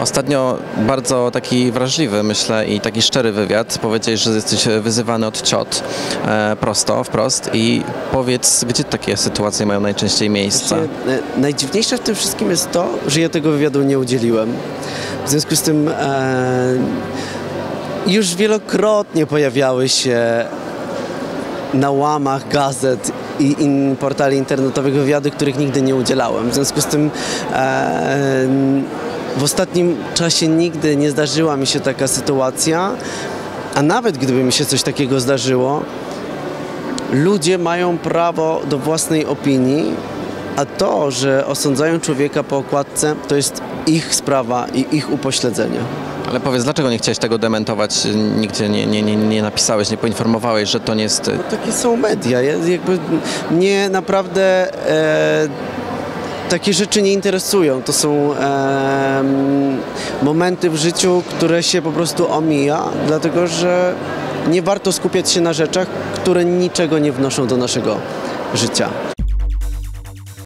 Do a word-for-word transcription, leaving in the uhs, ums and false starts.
Ostatnio bardzo taki wrażliwy, myślę, i taki szczery wywiad. Powiedziałeś, że jesteś wyzywany od ciot e, prosto, wprost i powiedz, gdzie takie sytuacje mają najczęściej miejsce? Właśnie, e, najdziwniejsze w tym wszystkim jest to, że ja tego wywiadu nie udzieliłem. W związku z tym e, już wielokrotnie pojawiały się na łamach gazet i in, portali internetowych wywiady, których nigdy nie udzielałem. W związku z tym e, w ostatnim czasie nigdy nie zdarzyła mi się taka sytuacja, a nawet gdyby mi się coś takiego zdarzyło, ludzie mają prawo do własnej opinii, a to, że osądzają człowieka po okładce, to jest ich sprawa i ich upośledzenie. Ale powiedz, dlaczego nie chciałeś tego dementować? Nigdzie nie, nie, nie, nie napisałeś, nie poinformowałeś, że to nie jest... No, takie są media. Ja, jakby mnie naprawdę e, takie rzeczy nie interesują. To są e, momenty w życiu, które się po prostu omija, dlatego że nie warto skupiać się na rzeczach, które niczego nie wnoszą do naszego życia.